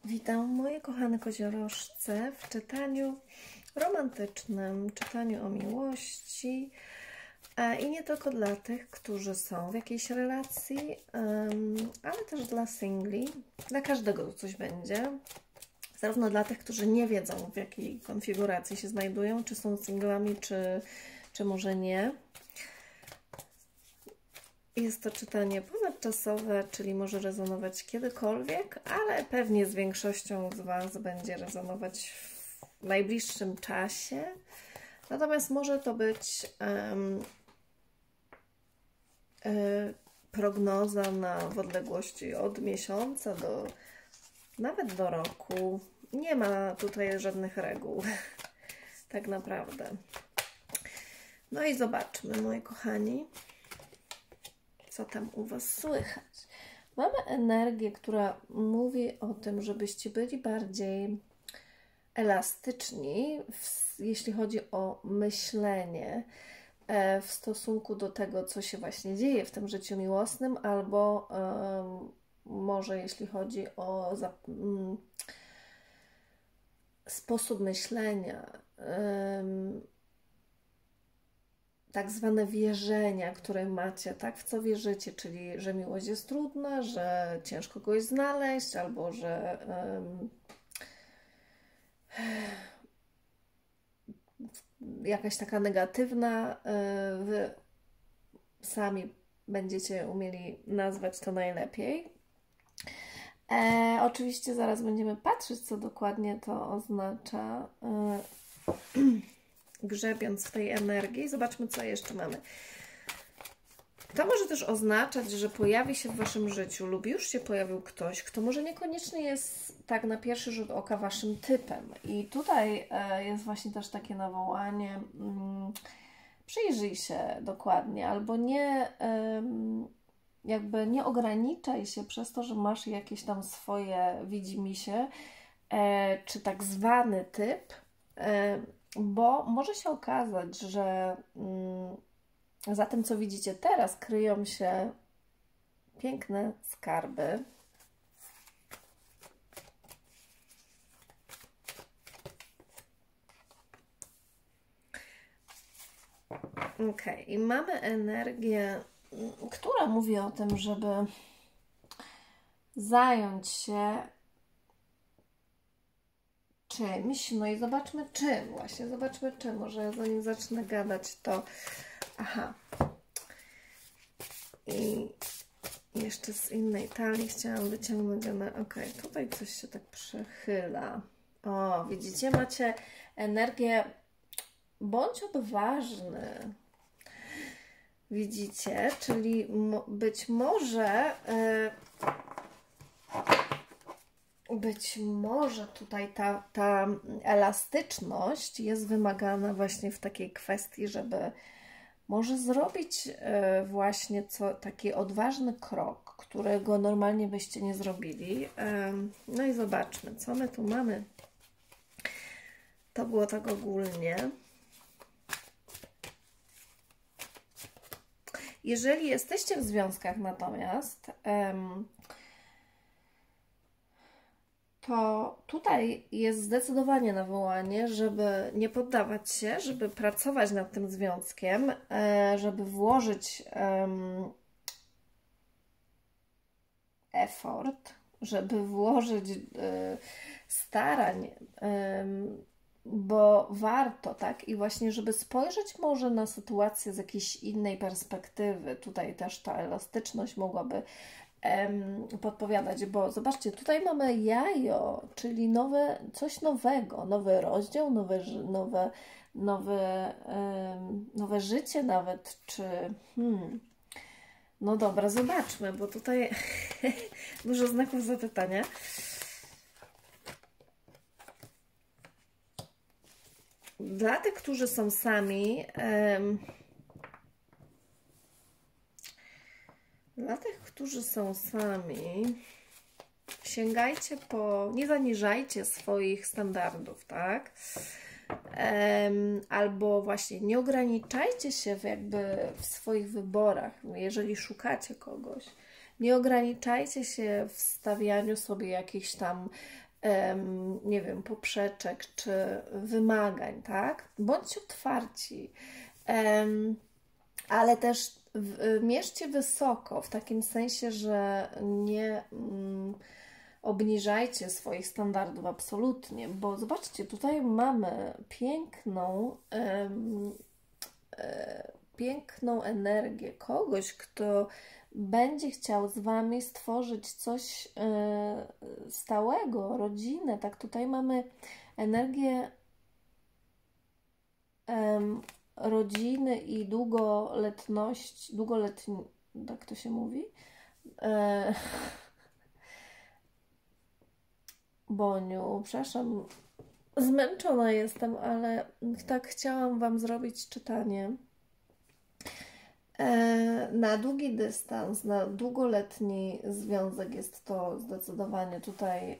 Witam moje kochane koziorożce w czytaniu romantycznym, czytaniu o miłości i nie tylko dla tych, którzy są w jakiejś relacji, ale też dla singli. Dla każdego coś będzie. Zarówno dla tych, którzy nie wiedzą, w jakiej konfiguracji się znajdują, czy są singlami, czy może nie. Jest to czytanie ponadczasowe, czyli może rezonować kiedykolwiek, ale pewnie z większością z Was będzie rezonować w najbliższym czasie. Natomiast może to być prognoza w odległości od miesiąca do nawet do roku. Nie ma tutaj żadnych reguł, tak naprawdę. No i zobaczmy, moi kochani, co tam u Was słychać. Mamy energię, która mówi o tym, żebyście byli bardziej elastyczni, jeśli chodzi o myślenie w stosunku do tego, co się właśnie dzieje w tym życiu miłosnym, albo może jeśli chodzi o sposób myślenia, tak zwane wierzenia, które macie, tak, w co wierzycie, czyli że miłość jest trudna, że ciężko kogoś znaleźć, albo że jakaś taka negatywna, wy sami będziecie umieli nazwać to najlepiej. Oczywiście zaraz będziemy patrzeć, co dokładnie to oznacza, grzebiąc w tej energii. Zobaczmy, co jeszcze mamy. To może też oznaczać, że pojawi się w Waszym życiu lub już się pojawił ktoś, kto może niekoniecznie jest tak na pierwszy rzut oka Waszym typem. I tutaj jest właśnie też takie nawołanie, przyjrzyj się dokładnie, albo nie, jakby nie ograniczaj się przez to, że masz jakieś tam swoje widzimisię, czy tak zwany typ, bo może się okazać, że za tym, co widzicie teraz, kryją się piękne skarby. Ok, i mamy energię, która mówi o tym, żeby zająć się czymś. No i zobaczmy czym właśnie, zobaczmy czym. Może zanim zacznę gadać, to aha. I jeszcze z innej talii chciałam wyciągnąć ok, tutaj coś się tak przechyla. O, widzicie, macie energię, bądź odważny. Widzicie, czyli być może tutaj ta elastyczność jest wymagana właśnie w takiej kwestii, żeby może zrobić właśnie taki odważny krok, którego normalnie byście nie zrobili. No i zobaczmy, co my tu mamy. To było tak ogólnie. Jeżeli jesteście w związkach natomiast, to tutaj jest zdecydowanie nawołanie, żeby nie poddawać się, żeby pracować nad tym związkiem, żeby włożyć effort, żeby włożyć starań, bo warto, tak? I właśnie, żeby spojrzeć może na sytuację z jakiejś innej perspektywy. Tutaj też ta elastyczność mogłaby podpowiadać, bo zobaczcie, tutaj mamy jajo, czyli coś nowego, nowy rozdział, nowe życie nawet, czy no dobra, zobaczmy, bo tutaj dużo znaków zapytania. Dla tych, którzy są sami, sięgajcie nie zaniżajcie swoich standardów, tak? Albo właśnie nie ograniczajcie się w swoich wyborach, jeżeli szukacie kogoś. Nie ograniczajcie się w stawianiu sobie jakichś tam nie wiem, poprzeczek czy wymagań, tak? Bądźcie otwarci, ale też mierzcie wysoko, w takim sensie, że nie obniżajcie swoich standardów absolutnie, bo zobaczcie, tutaj mamy piękną energię kogoś, kto będzie chciał z Wami stworzyć coś stałego, rodzinę, tak? Tutaj mamy energię rodziny i długoletni, tak to się mówi? Boniu, przepraszam, zmęczona jestem, ale tak chciałam Wam zrobić czytanie. Na długi dystans, na długoletni związek jest to zdecydowanie tutaj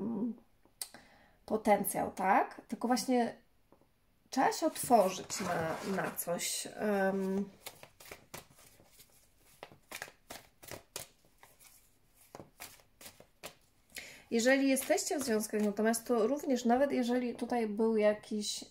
potencjał, tak? Tylko właśnie trzeba się otworzyć na coś. Jeżeli jesteście w związkach, natomiast to również, nawet jeżeli tutaj był jakiś,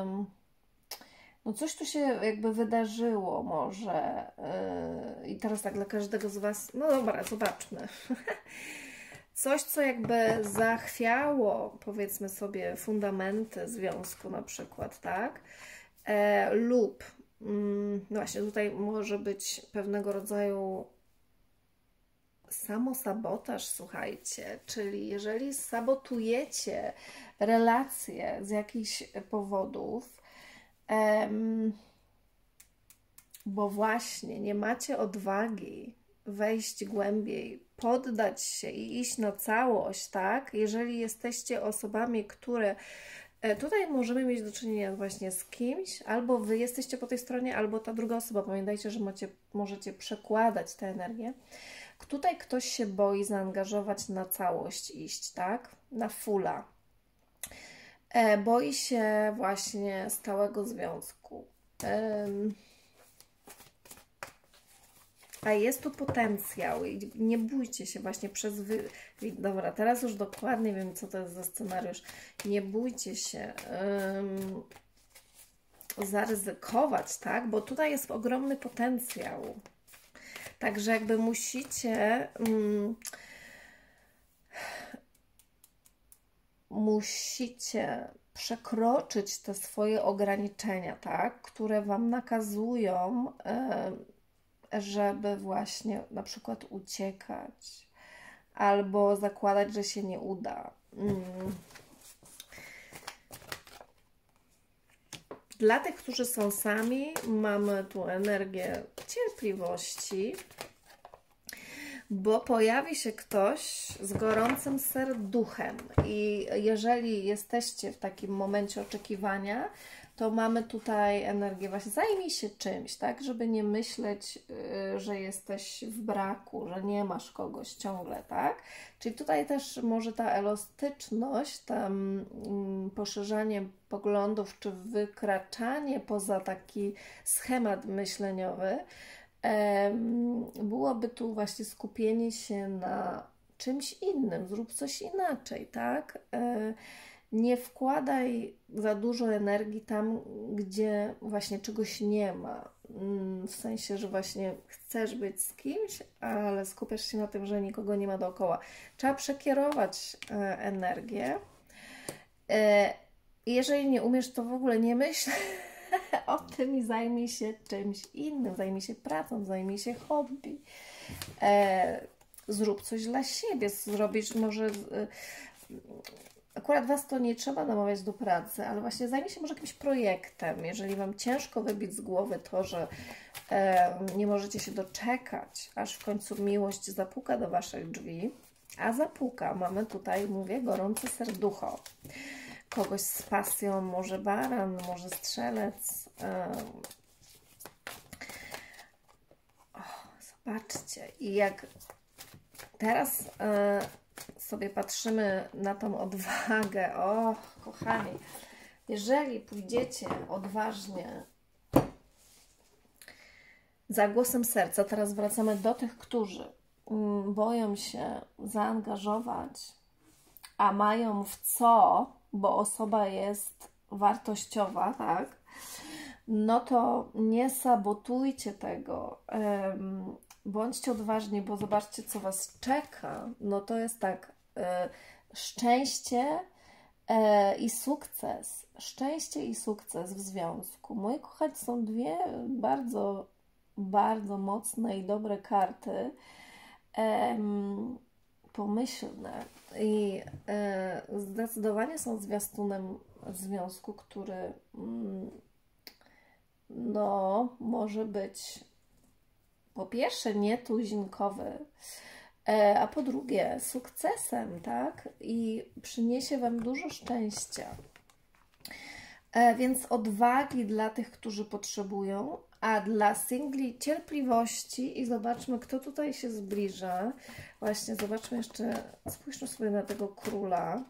no coś tu się jakby wydarzyło może i teraz tak dla każdego z Was, no dobra, zobaczmy. Coś, co jakby zachwiało, powiedzmy sobie, fundamenty związku na przykład, tak? Lub, no właśnie tutaj może być pewnego rodzaju samosabotaż, słuchajcie, czyli jeżeli sabotujecie relacje z jakichś powodów, bo właśnie nie macie odwagi wejść głębiej, poddać się i iść na całość, tak? Jeżeli jesteście osobami, które tutaj możemy mieć do czynienia właśnie z kimś, albo Wy jesteście po tej stronie, albo ta druga osoba. Pamiętajcie, że możecie przekładać tę energię. Tutaj ktoś się boi zaangażować na całość, iść, tak? Na fulla. Boi się właśnie stałego związku. A jest tu potencjał i nie bójcie się właśnie Dobra, teraz już dokładnie wiem, co to jest za scenariusz. Nie bójcie się zaryzykować, tak? Bo tutaj jest ogromny potencjał. Także jakby musicie przekroczyć te swoje ograniczenia, tak? Które Wam nakazują, żeby właśnie na przykład uciekać albo zakładać, że się nie uda. Dla tych, którzy są sami, mamy tu energię cierpliwości, bo pojawi się ktoś z gorącym serduchem i jeżeli jesteście w takim momencie oczekiwania, to mamy tutaj energię właśnie zajmij się czymś, tak, żeby nie myśleć, że jesteś w braku, że nie masz kogoś ciągle, tak, czyli tutaj też może ta elastyczność, tam poszerzanie poglądów, czy wykraczanie poza taki schemat myśleniowy, byłoby tu właśnie skupienie się na czymś innym, zrób coś inaczej, tak? Nie wkładaj za dużo energii tam, gdzie właśnie czegoś nie ma. W sensie, że właśnie chcesz być z kimś, ale skupiasz się na tym, że nikogo nie ma dookoła. Trzeba przekierować energię. Jeżeli nie umiesz, to w ogóle nie myśl o tym i zajmij się czymś innym, zajmij się pracą, zajmij się hobby. Zrób coś dla siebie, zrobisz może... Akurat Was to nie trzeba namawiać do pracy, ale właśnie zajmij się może jakimś projektem. Jeżeli Wam ciężko wybić z głowy to, że nie możecie się doczekać, aż w końcu miłość zapuka do Waszych drzwi, a zapuka, mamy tutaj, mówię, gorące serducho. Kogoś z pasją, może baran, może strzelec. Zobaczcie. I jak teraz sobie patrzymy na tą odwagę, kochani, jeżeli pójdziecie odważnie za głosem serca, teraz wracamy do tych, którzy boją się zaangażować, a mają w co, bo osoba jest wartościowa, tak? No to nie sabotujcie tego. Bądźcie odważni, bo zobaczcie, co Was czeka. No to jest tak, szczęście i sukces. Szczęście i sukces w związku. Moi kochani, są dwie bardzo, bardzo mocne i dobre karty. Pomyślne i zdecydowanie są zwiastunem związku, który no, może być po pierwsze nietuzinkowy, a po drugie sukcesem, tak? I przyniesie Wam dużo szczęścia. Więc odwagi dla tych, którzy potrzebują, a dla singli cierpliwości i zobaczmy, kto tutaj się zbliża. Właśnie, zobaczmy jeszcze, spójrzmy sobie na tego króla.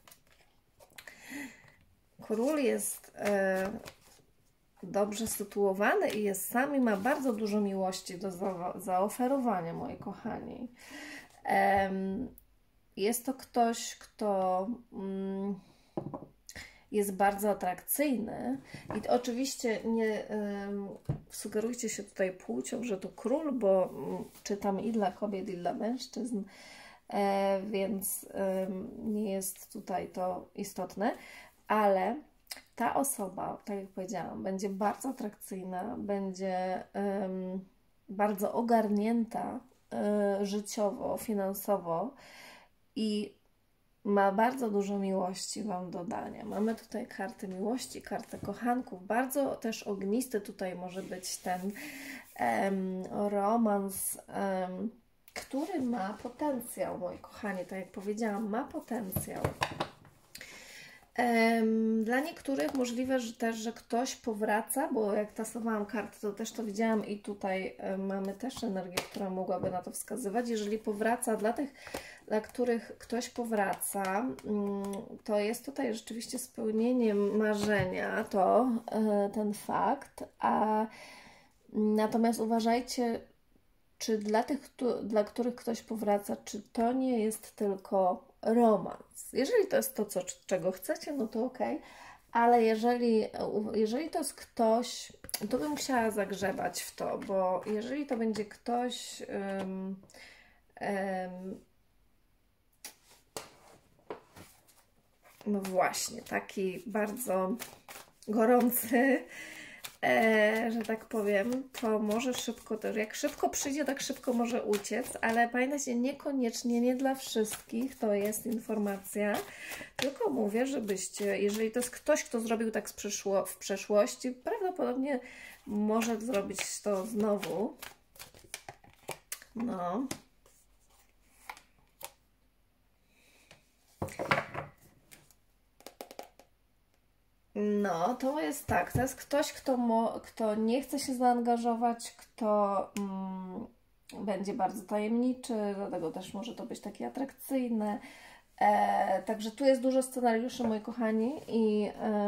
Król jest dobrze sytuowany i jest sam i ma bardzo dużo miłości do zaoferowania, moi kochani. Jest to ktoś, kto jest bardzo atrakcyjny i oczywiście nie sugerujcie się tutaj płcią, że to król, bo czytam i dla kobiet, i dla mężczyzn, więc nie jest tutaj to istotne, ale ta osoba, tak jak powiedziałam, będzie bardzo atrakcyjna, będzie bardzo ogarnięta życiowo, finansowo i ma bardzo dużo miłości Wam do dania. Mamy tutaj kartę miłości, kartę kochanków. Bardzo też ognisty tutaj może być ten romans, który ma potencjał, moi kochani. Tak jak powiedziałam, ma potencjał. Dla niektórych możliwe, że też, że ktoś powraca, bo jak tasowałam karty, to też to widziałam i tutaj mamy też energię, która mogłaby na to wskazywać. Jeżeli powraca dla tych, dla których ktoś powraca, to jest tutaj rzeczywiście spełnieniem marzenia, to ten fakt, a natomiast uważajcie, czy dla tych, dla których ktoś powraca, czy to nie jest tylko romans. Jeżeli to jest to, czego chcecie, no to ok, ale jeżeli to jest ktoś, to bym musiała zagrzebać w to, bo jeżeli to będzie ktoś no właśnie, taki bardzo gorący, że tak powiem, to może szybko też, jak szybko przyjdzie, tak szybko może uciec, ale pamiętajcie, niekoniecznie, nie dla wszystkich to jest informacja, tylko mówię, żebyście, jeżeli to jest ktoś, kto zrobił tak w przeszłości, prawdopodobnie może zrobić to znowu. No. No, to jest tak, to jest ktoś, kto nie chce się zaangażować, kto będzie bardzo tajemniczy, dlatego też może to być takie atrakcyjne. Także tu jest dużo scenariuszy, moi kochani, i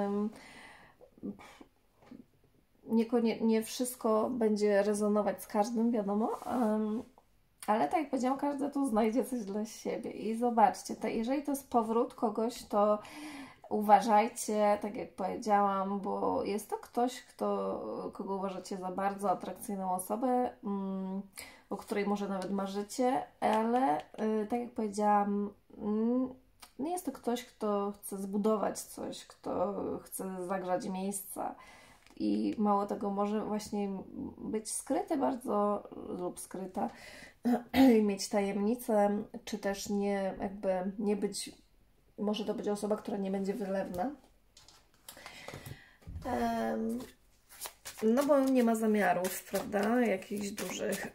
nie wszystko będzie rezonować z każdym, wiadomo, ale tak jak powiedziałam, każdy tu znajdzie coś dla siebie. I zobaczcie, jeżeli to jest powrót kogoś, to uważajcie, tak jak powiedziałam, bo jest to ktoś, kogo uważacie za bardzo atrakcyjną osobę, o której może nawet marzycie, ale tak jak powiedziałam, nie jest to ktoś, kto chce zbudować coś, kto chce zagrzać miejsca i mało tego, może właśnie być skryty bardzo lub skryta i mieć tajemnicę, czy też nie być. Może to być osoba, która nie będzie wylewna. No bo nie ma zamiarów, prawda? Jakichś dużych.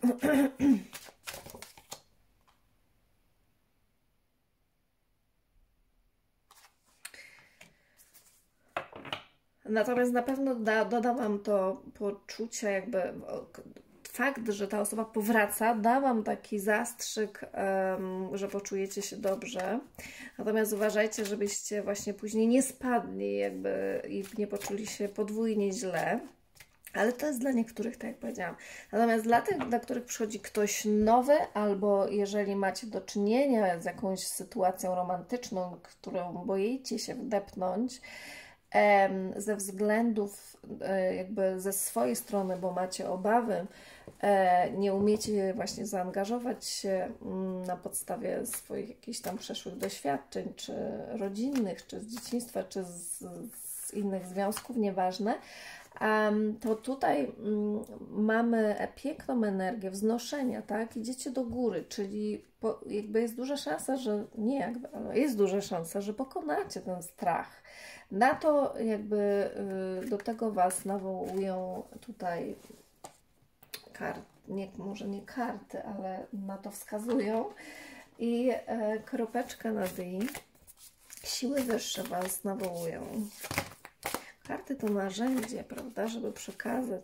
Natomiast na pewno doda Wam to poczucie, jakby fakt, że ta osoba powraca, da Wam taki zastrzyk, że poczujecie się dobrze. Natomiast uważajcie, żebyście właśnie później nie spadli jakby i nie poczuli się podwójnie źle. Ale to jest dla niektórych, tak jak powiedziałam. Natomiast dla tych, dla których przychodzi ktoś nowy, albo jeżeli macie do czynienia z jakąś sytuacją romantyczną, którą boicie się wdepnąć, ze względów jakby ze swojej strony, bo macie obawy, nie umiecie właśnie zaangażować się na podstawie swoich jakichś tam przeszłych doświadczeń, czy rodzinnych, czy z dzieciństwa, czy z innych związków, nieważne, to tutaj mamy piękną energię wznoszenia, tak? Idziecie do góry, czyli jakby jest duża szansa, że nie jakby, ale jest duża szansa, że pokonacie ten strach. Na to jakby do tego Was nawołują tutaj karty, może nie karty, ale na to wskazują. I kropeczka nad i. Siły wyższe Was nawołują. Karty to narzędzie, prawda, żeby przekazać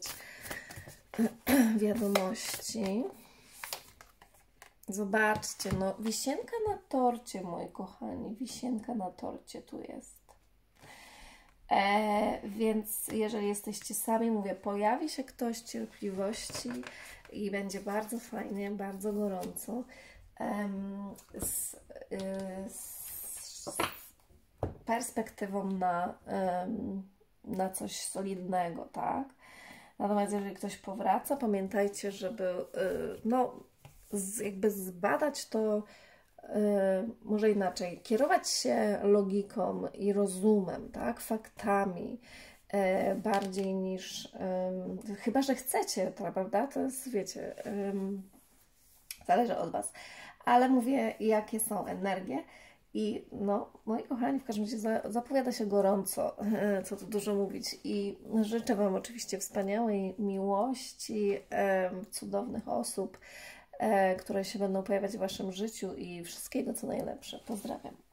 wiadomości. Zobaczcie, no wisienka na torcie, moi kochani, wisienka na torcie tu jest. Więc jeżeli jesteście sami, mówię, pojawi się ktoś cierpliwości i będzie bardzo fajnie, bardzo gorąco. Z perspektywą na coś solidnego, tak? Natomiast jeżeli ktoś powraca, pamiętajcie, żeby no, jakby zbadać to, może inaczej, kierować się logiką i rozumem, tak? Faktami, bardziej niż, chyba że chcecie, prawda? To jest, wiecie, zależy od Was. Ale mówię, jakie są energie. I no, moi kochani, w każdym razie zapowiada się gorąco, co tu dużo mówić. I życzę Wam oczywiście wspaniałej miłości, cudownych osób, które się będą pojawiać w Waszym życiu i wszystkiego co najlepsze. Pozdrawiam.